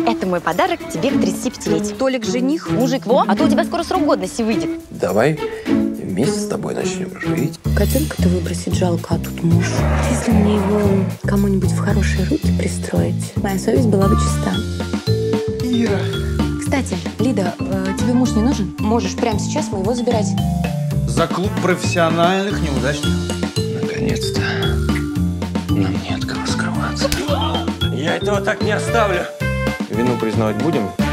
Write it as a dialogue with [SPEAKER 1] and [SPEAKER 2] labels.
[SPEAKER 1] Это мой подарок тебе к 35-летию. Толик жених, мужик, во, а то у тебя скоро срок годности выйдет.
[SPEAKER 2] Давай вместе с тобой начнем жить.
[SPEAKER 3] Котенка-то выбросить жалко, а тут муж. Если мне его кому-нибудь в хорошие руки пристроить, моя совесть была бы чиста.
[SPEAKER 2] Ира.
[SPEAKER 3] Кстати, Лида, тебе муж не нужен? Можешь прямо сейчас моего забирать.
[SPEAKER 4] За клуб профессиональных неудачников.
[SPEAKER 2] Наконец-то нам не от кого скрываться.
[SPEAKER 5] Я этого так не оставлю.
[SPEAKER 2] Вину признавать будем?